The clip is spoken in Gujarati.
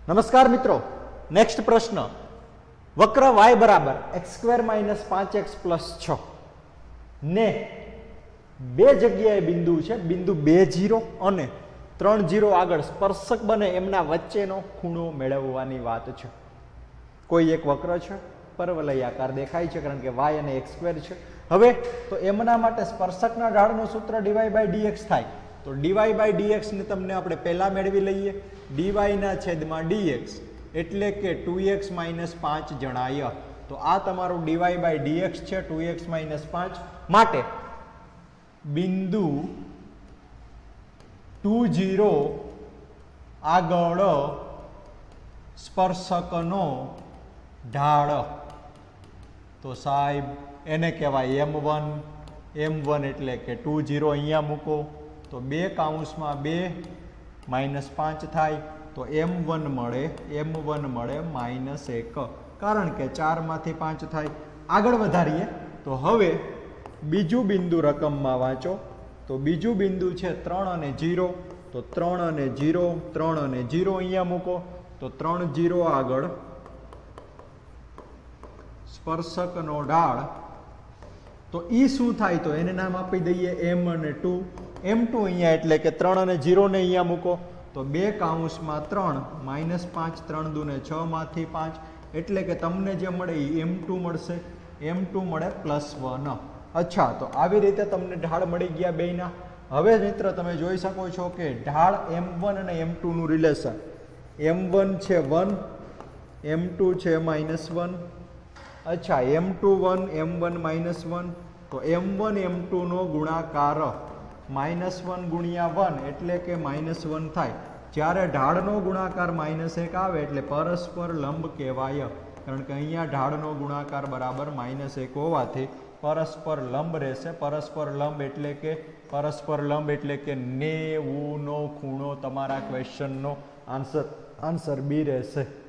नमस्कार मित्रों, नेक्स्ट प्रश्न वक्र y बराबर x² - 5x + 6 ने बे जग्याए बिंदु है बिंदु 2 0 અને 3 0 આગળ સ્પર્શક બને એમના વચ્ચેનો ખૂણો મેળવવાની વાત છે। કોઈ એક વક્ર છે, પરવલયાકાર દેખાય છે કારણ કે y અને x² છે। હવે તો એમના માટે સ્પર્શકના ઢાળનું સૂત્ર dy/dx થાય। તો dy/dx ને તમને આપણે પહેલા મેળવી લઈએ। dy ના છેદમાં dx એટલે કે 2x - 5 જણાય। તો આ તમારું dy/dx છે 2x - 5 માટે બિંદુ 2 0 આગળ સ્પર્શકનો ઢાળ તો સાહેબ એને કહેવાય m1 એટલે કે 2 0 અહીંયા મૂકો તો 2 કૌંસમાં 2 -5 થાય તો m1 મળે -1 કારણ કે 4 માંથી 5 થાય। આગળ વધારીએ તો હવે બીજું બિંદુ રકમમાં વાંચો તો બીજું બિંદુ છે 3 અને 0 તો 3 અને 0 અહીંયા મૂકો તો 3 0 આગળ સ્પર્શકનો ઢાળ તો ઈ શું થાય તો એને નામ આપી દઈએ m અને 2 m2 અહીંયા એટલે કે 3 અને 0 ને અહીંયા મૂકો તો 2 કૌંસમાં 3 -5 3 દુ ને 6 માંથી 5 એટલે કે તમને જે મળે એ m2 મળશે। m2 મળે +1। અચ્છા, તો આવી રીતે તમને ઢાળ મળી ગયા બેયના। હવે મિત્ર તમે જોઈ શકો છો કે ઢાળ m1 અને m2 નું રિલેશન m1 છે 1 m2 છે -1। અચ્છા, m2 1 m1 -1 તો m1 m2 નો ગુણાકાર -1 × 1 એટલે કે -1 થાય। જ્યારે ઢાળનો ગુણાકાર -1 આવે એટલે પરસ્પર લંબ કહેવાય કારણ કે અહીંયા ઢાળનો ગુણાકાર બરાબર -1 હોવાથી પરસ્પર લંબ રહેશે। પરસ્પર લંબ એટલે કે 90 નો ખૂણો તમારા ક્વેશ્ચનનો આન્સર બી રહેશે।